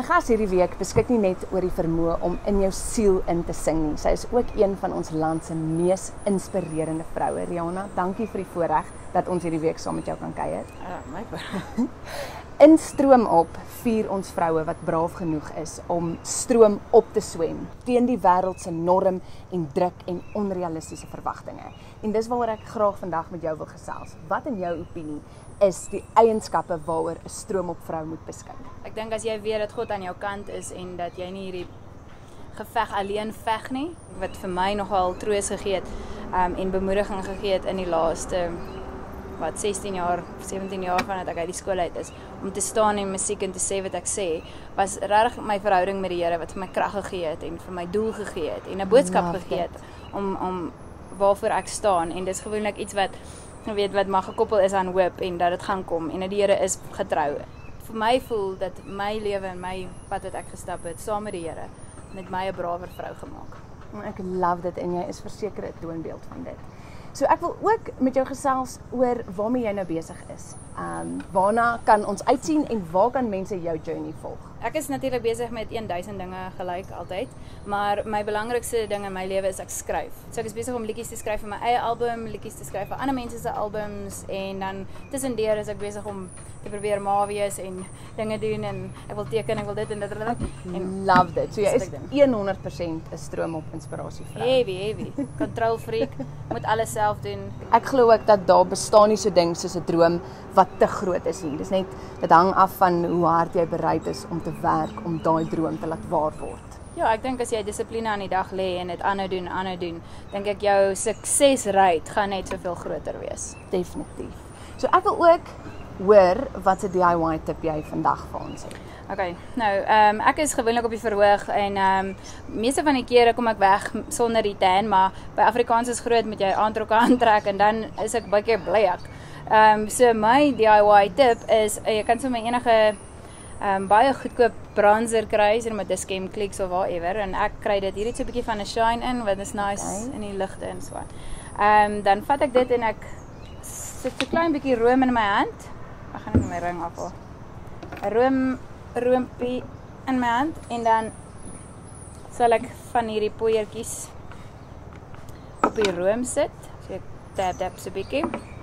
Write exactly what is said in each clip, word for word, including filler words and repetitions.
gas hierdie week beskik nie net oor die vermoë om in jou siel in te sing nie. Sy is ook een van ons land se mees inspirerende vroue. Rihanna, dankie vir die voorreg dat ons hierdie week saam met jou kan kuier. Ja, my voorreg. In Stroom op vier ons vroue wat braaf genoeg is om stroom op te swem teen die wêreld se norm en druk en onrealistiese verwagtinge. En dis waaroor ek graag vandag met jou wil gesels. Wat in jou opinie is die eienskappe waaroor 'n stroomop vrou moet beskik? Ek dink as jy weet dat God aan jou kant is en dat jy nie hierdie geveg alleen veg nie, wat vir my nogal troos gegee het um, en bemoediging gegee het in die laaste wat sestien jaar, sewentien jaar vandat ek uit die skool uit is, om te staan in musiek en te sê wat ek sê, was regtig my verhouding met die Here wat vir my krag gegee het en vir my doel gegee het en 'n boodskap Love gegee het it. om om waarvoor ek staan, en dis gewoonlik iets wat jy weet wat maar gekoppel is aan hoop en dat dit gaan kom en dat die Here is getrou. Vir my voel dat my lewe en my pad wat ek gestap het saam met die Here met my 'n brawer vrou gemaak. Ek love dit en jy is verseker 'n toonbeeld van dit. So ek wil ook met jou gesels oor waarmee jy nou besig is. Um waarna kan ons uitsien en waar kan mense jou journey volg? Ek is natuurlik besig met duisend dinge gelyk altyd, maar my belangrikste ding in my lewe is ek skryf. So ek is besig om liedjies te skryf vir my eie album, liedjies te skryf vir ander mense se albums en dan tussendeur is ek besig om te probeer ma wees en dinge doen en ek wil teken, ek wil dit en dit en Love dit. So jy is honderd persent 'n stroomop inspirasie vrou. Heavy, heavy. Control freak, moet alles self doen. Ek glo ook dat daar bestaan nie so ding soos 'n droom wat te groot is nie. Dis net dit hang af van hoe hard jy bereid is om te werk om daai droom te laat waar word. Ja, ek dink as jy dissipline aan die dag lê en dit aanhou doen, aanhou doen, dink ek jou suksesrate gaan net soveel groter wees. Definitief. So ek wil ook hoor wat 'n D I Y tip jy vandag vir ons het. Okay, nou, ehm um, ek is gewoonlik op die verhoog en ehm um, meeste van die kere kom ek weg sonder die tan, maar by Afrikaans is groot met jy aantrokke aantrek en dan is ek baie keer bly ek. Ehm um, so my D I Y tip is uh, jy kan sommer enige ehm um, baie goedkoop bronzer kry, sien met Discam Clicks of whatever en ek kry dit hierdie so 'n bietjie van 'n shine in wat is nice okay. In die ligte en so. Ehm um, dan vat ek dit en ek sit 'n klein bietjie room in my hand. Ek gaan net my ring afhaal. 'n Room roompie in my hand en dan sal ek van hierdie poeiertjies op die room sit. So ek tap tap so 'n bietjie.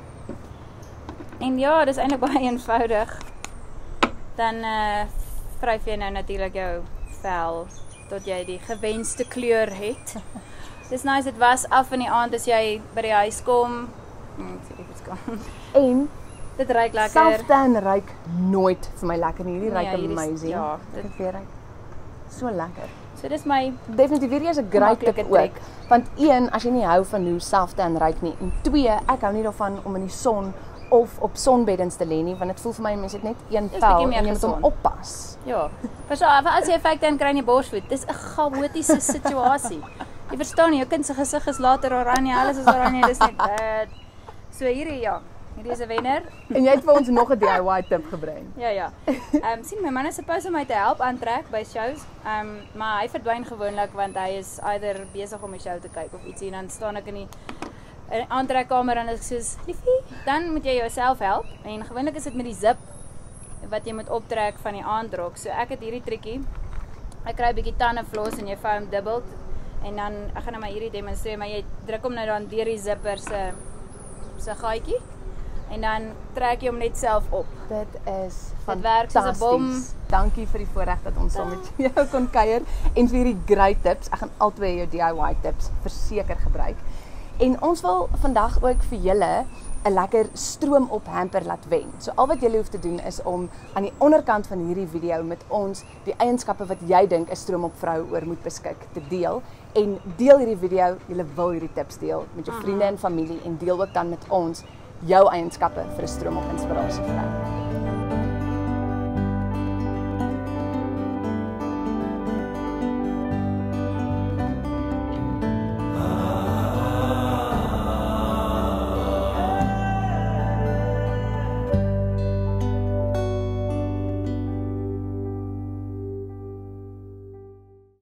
En ja, dis eintlik baie eenvoudig. Dan eh uh, vryf jy nou natuurlik jou vel tot jy die gewenste kleur het. Dis nice, dit was af in die aand as jy by die huis kom. Hmm, ek sê dit kom. En dit ruik lekker. Self-tan ruik nooit vir my lekker nie. Hierdie ruik Nee, hierdie is- amazing. ja, dit dit- weer ruik so lekker. So dis my Definitief hierdie is 'n great Maklike tip ook. trek. Want een, as jy nie hou van hoe self-tan ruik nie, en twee, ek hou nie daarvan om in die son of op sonbeddens te lê nie, want dit voel vir my mense het net een Dis vel bietjie en meer jy moet hom gesond. oppas. ja. Verstaan, as jy fake dan kry jy borsvoet. Dis 'n chaotiese situasie. Jy verstaan nie, jou kind se gesig is later oranje, alles is oranje, dis net bad. So hierdie ja, hierdie is 'n wenner. En jy het vir ons nog 'n D I Y tip gebring. Ja, ja. Ehm um, sien my man is supposed om my te help aantrek by shows. Ehm um, maar hy verdwyn gewoonlik want hy is either besig om 'n show te kyk of ietsie en dan staan ek in die in die aantrekkamer en ek soos, "Liefie, dan moet jy jouself help." En gewoonlik is dit met die zip wat jy moet optrek van die aandrok. So ek het hierdie trikkie. Ek kry 'n bietjie tandeflos en jy vou hom dubbel en dan ek gaan nou maar hierdie demonstreer, maar jy druk hom nou dan deur die zipper se se gaatjie en dan trek jy hom net self op. Dit is Dit werk soos 'n bom. fantasties. Dankie vir die voorreg dat ons saam met jou kon kuier en vir hierdie great tips. Ek gaan albei jou D I Y tips verseker gebruik. En ons wil vandag ook vir julle 'n lekker stroom op hamper laat wen. So al wat julle hoef te doen is om aan die onderkant van hierdie video met ons die eienskappe wat jy dink 'n stroom op vrou oor moet beskik te deel. En deel hierdie video, julle wil hierdie tips deel met jou vriende en familie en deel ook dan met ons jou eienskappe vir 'n stroom op inspirasie vrou.